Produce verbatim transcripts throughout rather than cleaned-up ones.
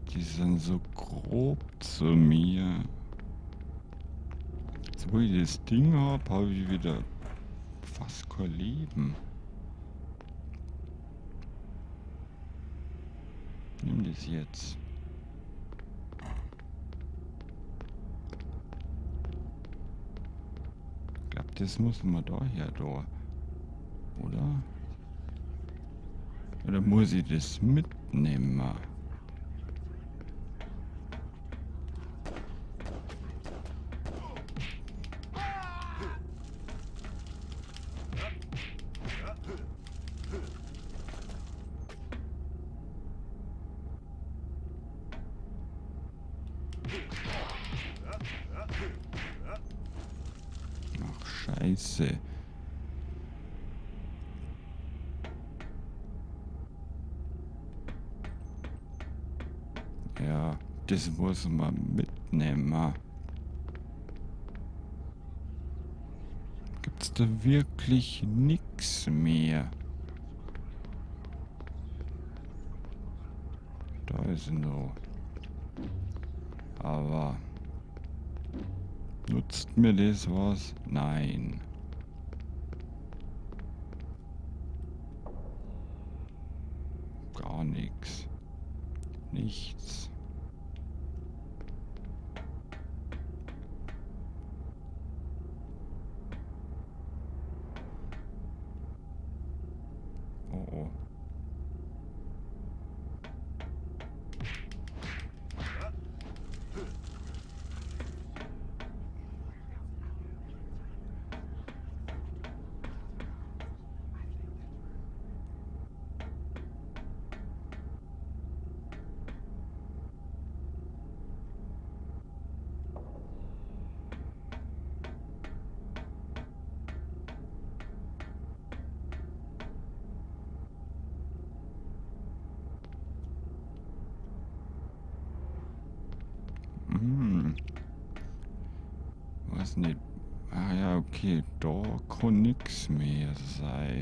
Die sind so grob zu mir. Jetzt, wo ich das Ding habe, habe ich wieder fast kein Leben. Nimm das jetzt. Ich glaube, das muss man daher da. Oder? Oder muss ich das mitnehmen? Ach, scheiße. Ja, das muss man mitnehmen. Gibt's da wirklich nix mehr? Da ist noch. Aber nutzt mir das was? Nein. Gar nichts. Nichts. Oh oh. Hm. Was nicht? Ah ja, okay. Da kann nix mehr sein.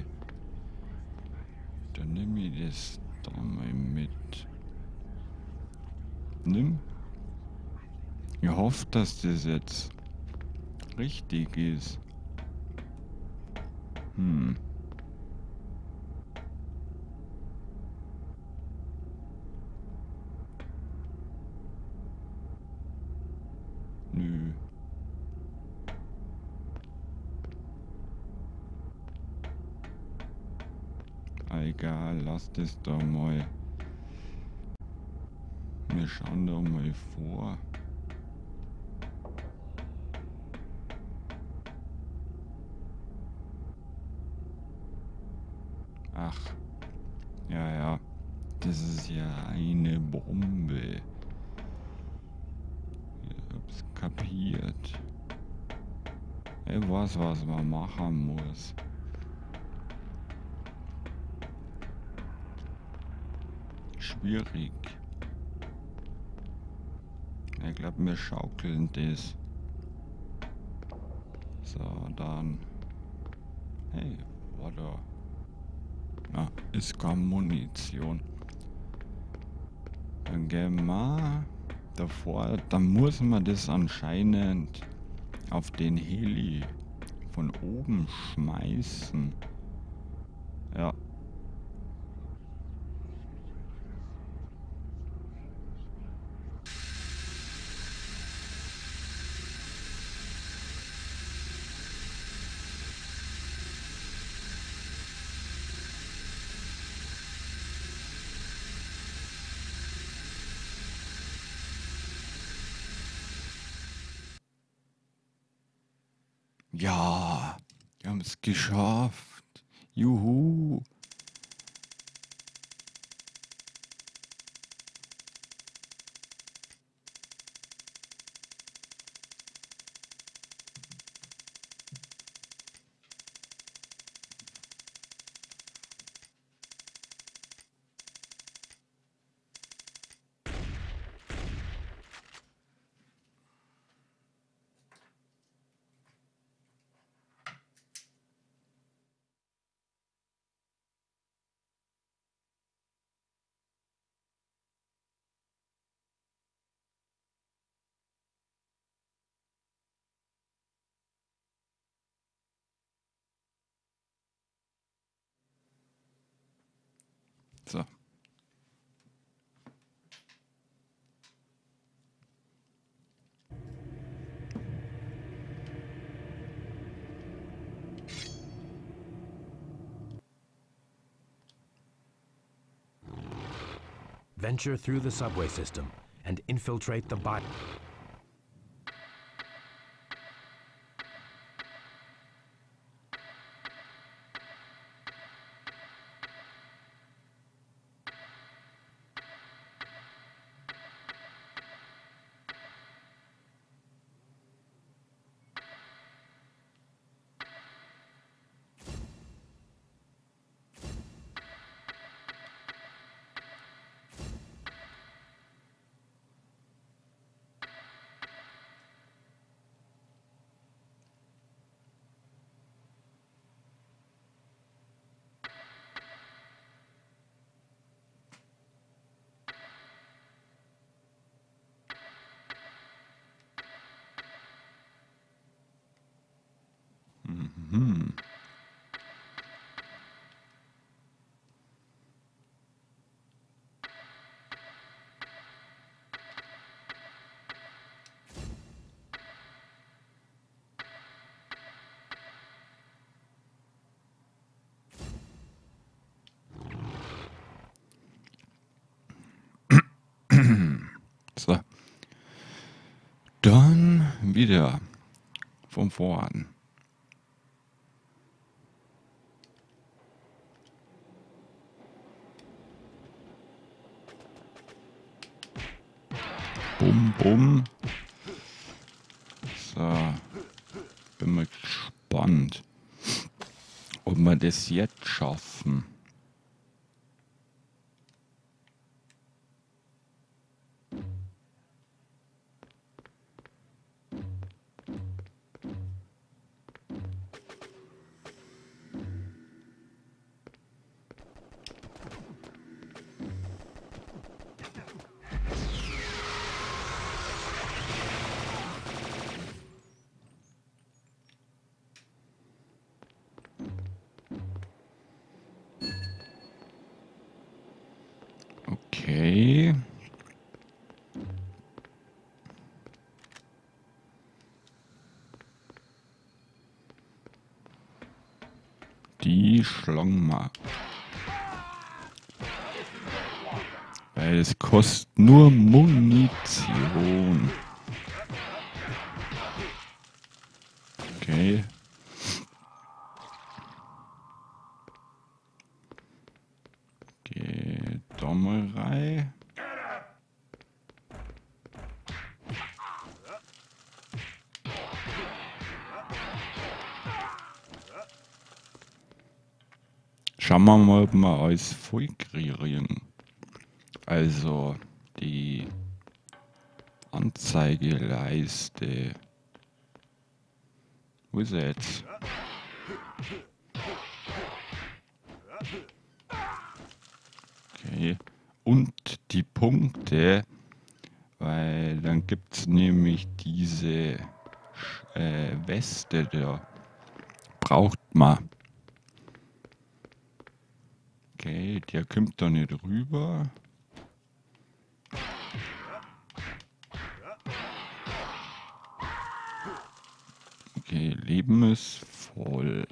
Dann nehme ich das da mal mit. Nimm. Ich hoffe, dass das jetzt richtig ist. Hm. Nö. Ah, egal, lass das da mal. Wir schauen da mal vor. Ach, ja, ja. Das ist ja eine Bombe. Ich hab's kapiert. Ich weiß, was man machen muss. Schwierig. Ich glaube, wir schaukeln das. So, dann. Hey, war da. Na, ist keine Munition. Dann gehen wir davor. Dann muss man das anscheinend auf den Heli von oben schmeißen. Ja. Ja, wir haben es geschafft. Juhu. Venture through the subway system and infiltrate the bio... Mhm. So. Dann wieder von vorn. Bum, bum. So. Bin mal gespannt, ob wir das jetzt schaffen. Okay. Die schlagen wir. Weil es kostet nur Munition. Okay. Geht da mal rein. Schauen wir mal, ob wir alles voll kriegen. Also die Anzeigeleiste. Wo ist er jetzt? Okay. Und die Punkte, weil dann gibt es nämlich diese äh, Weste da. Braucht man. Okay, der kommt da nicht rüber. Okay, Leben ist voll.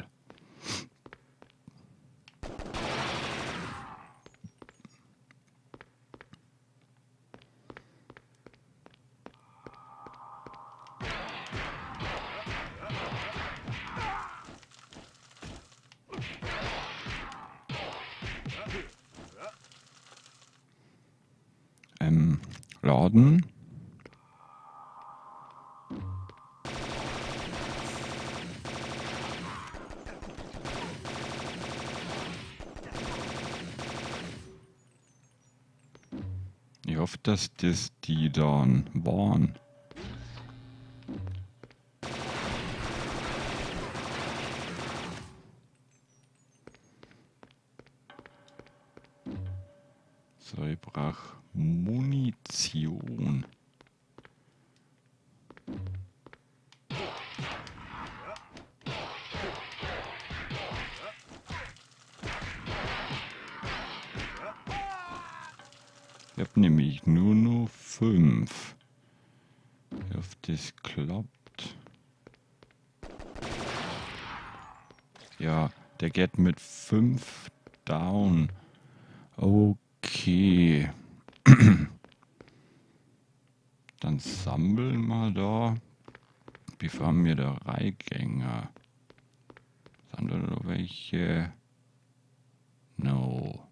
Ähm, laden. Ich hoffe, dass das die dann waren. So, ich brauche Munition. Ich habe nämlich nur noch fünf. Ich hoffe, das klappt. Ja, der geht mit fünf down. Okay. Dann sammeln wir da. Wie fahren wir da Reihgänger? Sind da noch welche? No.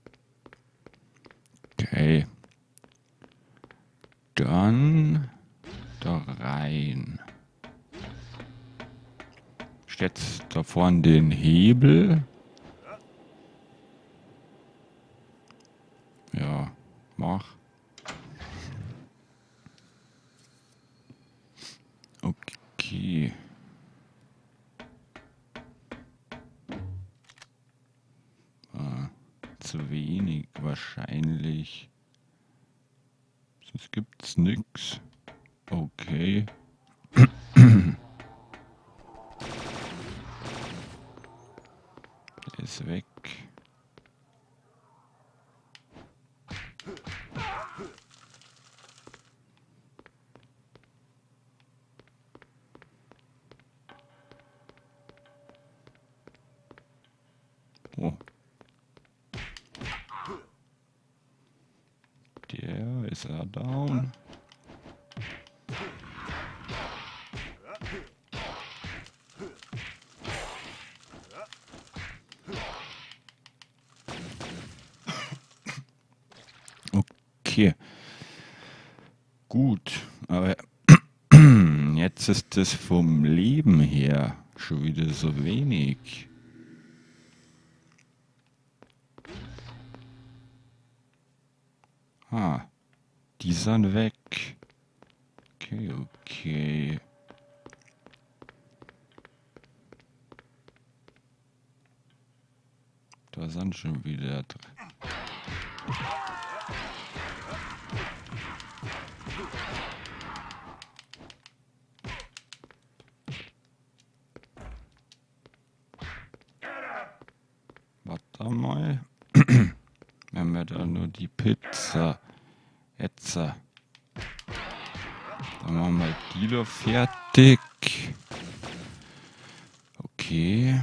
Okay. Dann da rein. Jetzt da vorne den Hebel. Ja, mach. Okay. Ah, zu wenig wahrscheinlich. Sonst gibt's nix. Okay. Der ist weg. Oh. Der ist er down. Okay. Gut, aber jetzt ist es vom Leben her schon wieder so wenig. Ah, die sind weg. Okay, okay. Da sind schon wieder drin. Warte mal. Wenn wir da nur die Pizza. Jetzt. Dann machen wir die da fertig. Okay.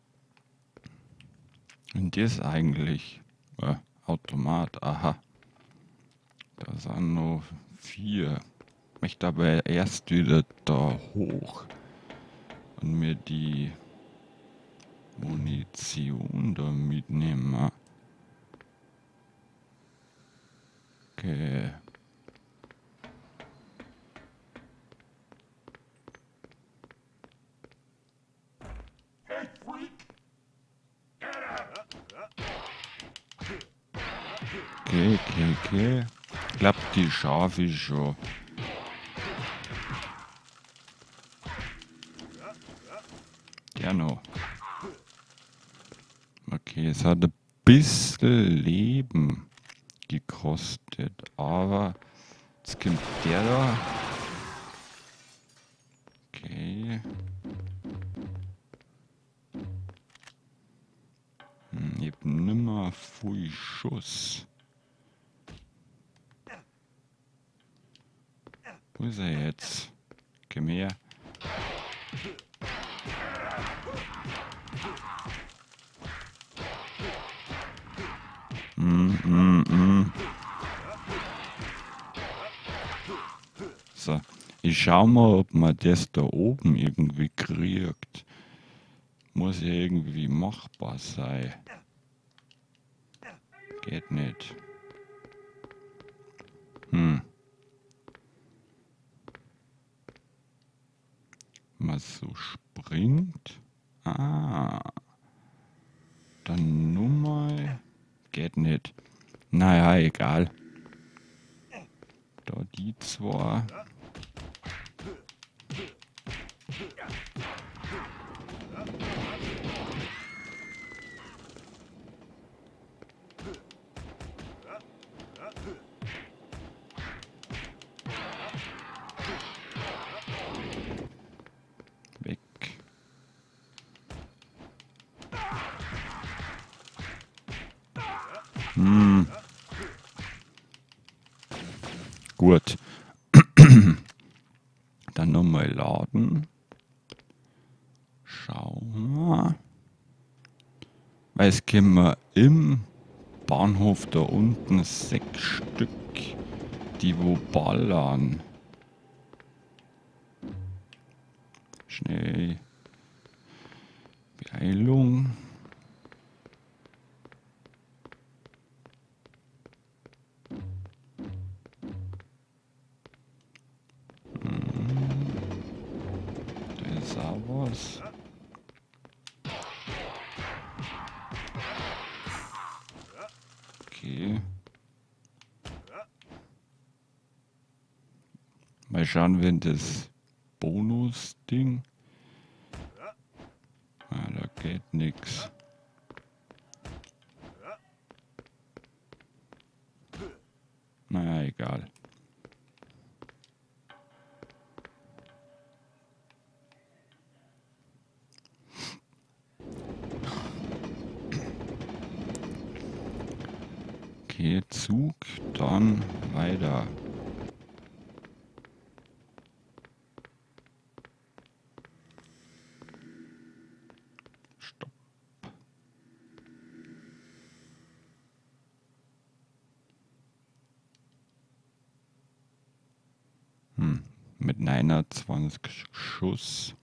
Und das eigentlich. Äh, Automat. Aha. Da sind noch vier. Ich möchte aber erst wieder da hoch. Und mir die Munition da mitnehmen. Okay. Okay, okay, okay. Klappt die Schafe schon. Der noch. Okay, es hat ein bisschen Leben gekostet, aber jetzt kommt der da. Okay. Hm, ich hab nimmer viel Schuss. Wo ist er jetzt? Komm her. Mm, mm, mm. So, ich schau mal, ob man das da oben irgendwie kriegt. Muss ja irgendwie machbar sein. Geht nicht. Hm. Was so springt. Ah. Dann nur mal. Geht nicht. Naja, egal. Da die zwei. Weg. Hm. Gut. Dann nochmal laden. Schauen wir. Weil es können wir im Bahnhof da unten sechs Stück die wo ballern. Schnell. Beeilung. Was? Okay. Mal schauen, wenn das Bonus-Ding. Ah, da geht nichts. Naja, egal. Okay, Zug, dann weiter. Stopp. Hm, mit neunundzwanzig Schuss.